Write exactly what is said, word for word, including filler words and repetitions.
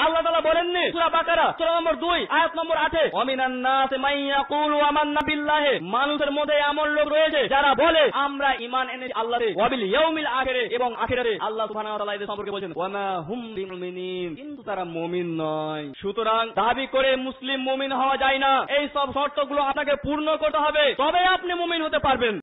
আল্লাহ তাআলা বলেননি সূরা বাকারা সূরা নম্বর দুই আয়াত নম্বর আট এ ওয়ামিনান নাসি মান ইয়াকুলু আমান্না বিল্লাহি, মানুষের মধ্যে এমন লোক রয়েছে যারা বলে আমরা ঈমান এনেছি আল্লাহতে, ওয়া বিল ইয়াউমিল আখিরে, এবং আখিরাতে। আল্লাহ সুবহানাহু ওয়া তাআলা এদের সম্পর্কে বলেছেন ওয়া মা হুম বিমুমিনিন, কিন্তু তারা মুমিন নয়। সুতরাং দাবি করে মুসলিম মুমিন হওয়া যায় না, এই সব শর্তগুলো আপনাকে পূর্ণ করতে হবে, তবে আপনি মুমিন হতে পারবেন।